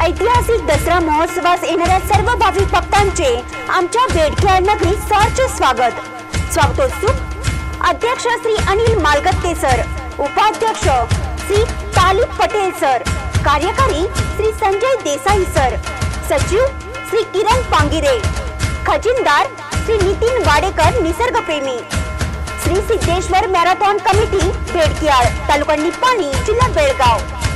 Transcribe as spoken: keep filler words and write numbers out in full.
ऐतिहासिक दसरा महोत्सवास येणाऱ्या सर्व भाविक भक्तांचे आमच्या बेडखेड नगरीत सहर्ष स्वागत। स्वागतोत्सुक अध्यक्ष श्री अनिल मालगत्ते सर, उपाध्यक्ष श्री तालिब पटेल सर, कार्यकारी श्री संजय देसाई सर, सचिव श्री किरण पांगिरे, खजिनदार श्री नितीन वाडेकर निसर्गप्रेमी, श्री सिद्धेश्वर मॅरेथॉन कमिटी बेडखेड, तालुका निपाणी, जिल्हा बेळगाव।